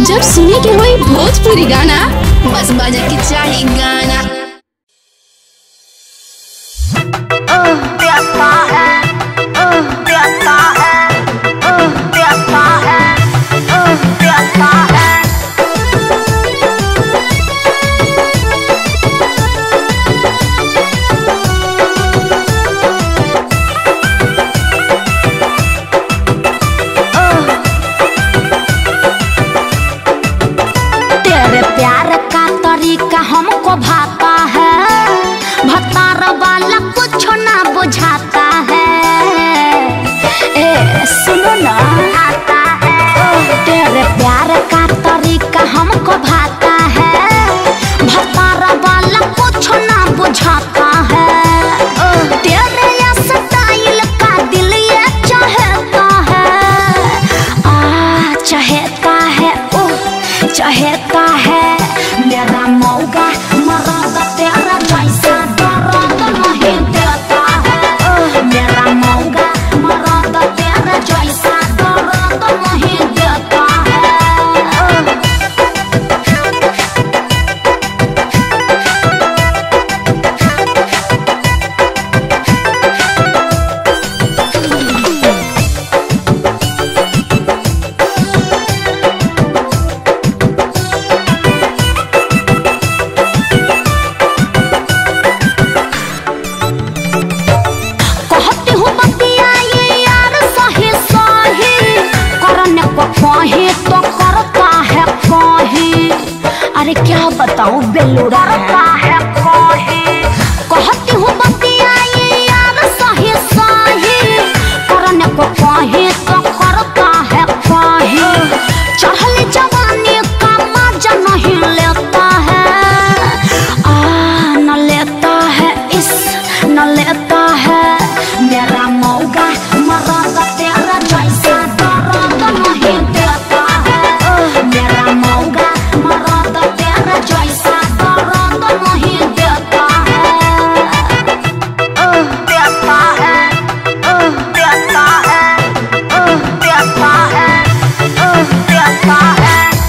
जब सुने के होई भोजपुरी गाना, बस बजे के चाही गाना। प्यासा है, प्यासा है, प्यासा है, प्यासा है। हमको भाता है, भतार वाला कुछ ना बुझाता है। ए सुनो ना, आता है तेरे प्यार का तरीका हमको भाता है, भतार वाला कुछ ना बुझाता है। तेरे या स्टाइल का दिल ये चाहता है, चाहता है, चाहता है। मेरा मौका मरद तेरा जैसा दर्द नहीं देता है। मेरा मौका मरद तेरा जैसा दर्द नहीं देता है। तो करता है कहीं, अरे क्या बताऊं बेलूरा करता है कहीं। कहती हूँ बतिया ये यार सही सही, करने को कहीं तो करता है कहीं। चढ़ली जवानी का मजा नहीं लेता है, न लेता है इस न लेता है। मेरा मौका मरद तेरा जैसा दर्द नहीं देता है। मेरा मौका मरद तेरा जैसा दर्द नहीं देता है। देता है, देता है, देता है, देता है।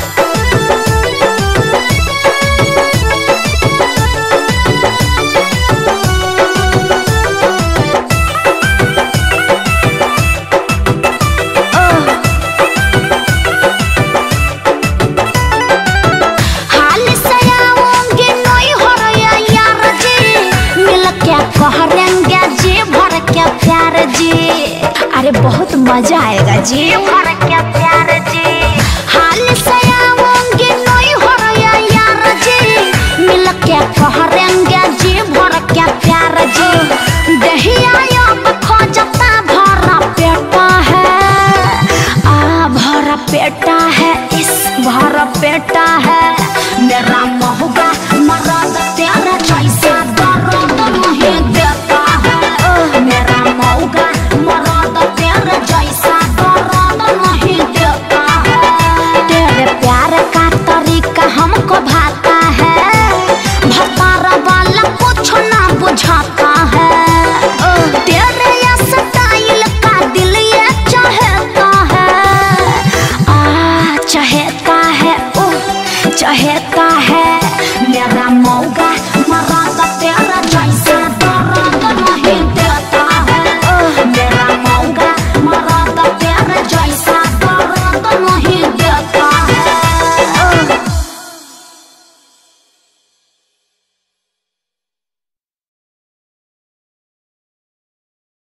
करेंगे जी भर के प्यार जी, अरे बहुत मजा आएगा जी भर के प्यार जी। हाल से आऊंगी नहीं हो रहा यार जी, मिल के करेंगे जी भर के प्यार जी। दहिया अब खोजता भरा पेटा है, भरा पेटा है, इस भरा पेटा है। मेरा महुआ मरद तेरा जैसा दर्द नहीं देता है। मेरा मौका मरद तेरा जैसा दर्द नहीं देता है। तेरे प्यार का तरीका हमको भाता है, भतार वाला कुछ ना बुझाता है। तेरे या स्टाइल का दिल ये चाहता है, चाहता है, चाहता है। मेरा मौका